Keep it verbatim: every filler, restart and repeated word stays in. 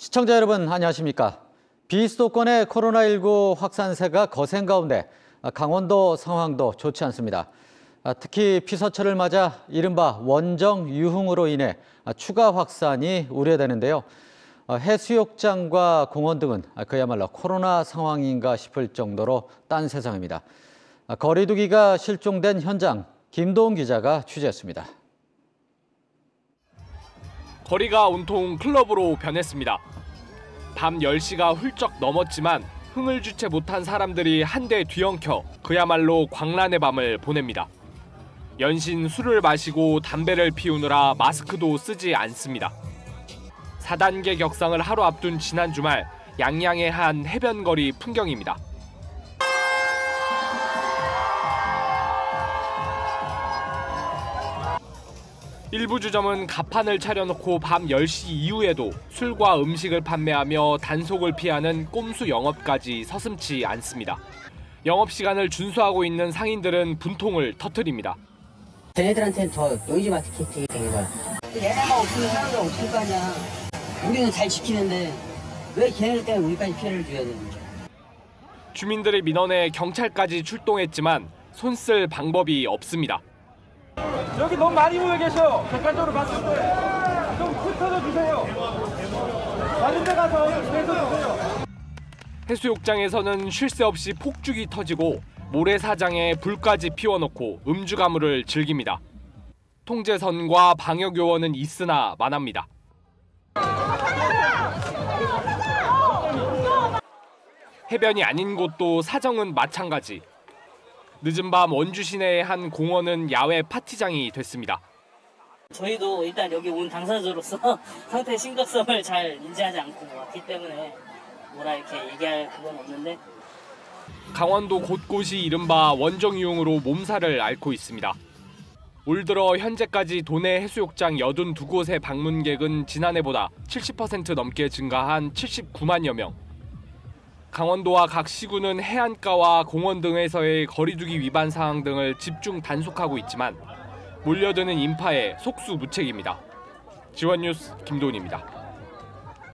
시청자 여러분 안녕하십니까? 비수도권의 코로나십구 확산세가 거센 가운데 강원도 상황도 좋지 않습니다. 특히 피서철을 맞아 이른바 원정 유흥으로 인해 추가 확산이 우려되는데요. 해수욕장과 공원 등은 그야말로 코로나 상황인가 싶을 정도로 딴 세상입니다. 거리 두기가 실종된 현장, 김도훈 기자가 취재했습니다. 거리가 온통 클럽으로 변했습니다. 밤 열 시가 훌쩍 넘었지만 흥을 주체 못한 사람들이 한데 뒤엉켜 그야말로 광란의 밤을 보냅니다. 연신 술을 마시고 담배를 피우느라 마스크도 쓰지 않습니다. 사 단계 격상을 하루 앞둔 지난 주말 양양의 한 해변거리 풍경입니다. 일부 주점은 가판을 차려놓고 밤 열 시 이후에도 술과 음식을 판매하며 단속을 피하는 꼼수 영업까지 서슴지 않습니다. 영업시간을 준수하고 있는 상인들은 분통을 터뜨립니다. 쟤네들한테는 더 노이즈 마케팅이 되는 거야. 얘네만 없으면 사람들 없을 거 아니야. 우리는 잘 지키는데 왜 걔네들 때문에 우리까지 피해를 줘야 되는 거야. 주민들의 민원에 경찰까지 출동했지만 손쓸 방법이 없습니다. 여기 너무 많이 모여 계셔. 객관적으로 봤을 때 좀 흩어져 주세요. 다른 데 가서 계속 주세요. 해수욕장에서는 쉴 새 없이 폭죽이 터지고 모래사장에 불까지 피워놓고 음주 가물을 즐깁니다. 통제선과 방역요원은 있으나 마납니다. 해변이 아닌 곳도 사정은 마찬가지. 늦은 밤 원주 시내의 한 공원은 야외 파티장이 됐습니다. 저희도 일단 여기 온 당사자로서 상태의 심각성을 잘 인지하지 않고 왔기 때문에 뭐라 이렇게 얘기할 그건 없는데. 강원도 곳곳이 이른바 원정유흥으로 몸살을 앓고 있습니다. 올 들어 현재까지 도내 해수욕장 팔십이 곳의 방문객은 지난해보다 칠십 퍼센트 넘게 증가한 칠십구만여 명. 강원도와 각 시군은 해안가와 공원 등에서의 거리 두기 위반 사항 등을 집중 단속하고 있지만 몰려드는 인파에 속수무책입니다. 지원뉴스 김도훈입니다.